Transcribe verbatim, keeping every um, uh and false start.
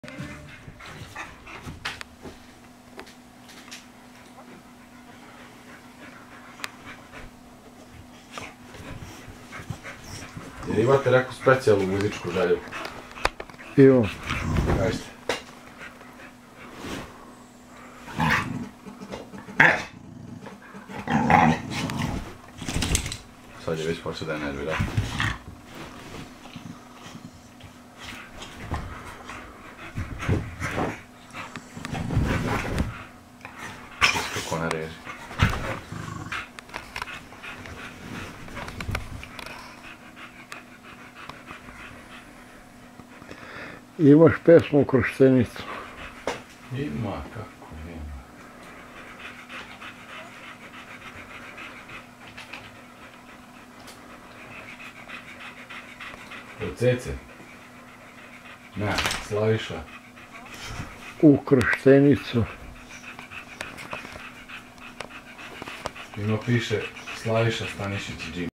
Jer imate neku specijalnu muzičku želju? Imam. Kažete. Sad je već počeo da je nervira. Kako ona reži. Imaš pesmu Krštenicu? Ima, kako nema. Od Cece? Ne, Slaviša. U Krštenicu. Ima piše Slaviša Stanišić i Džim.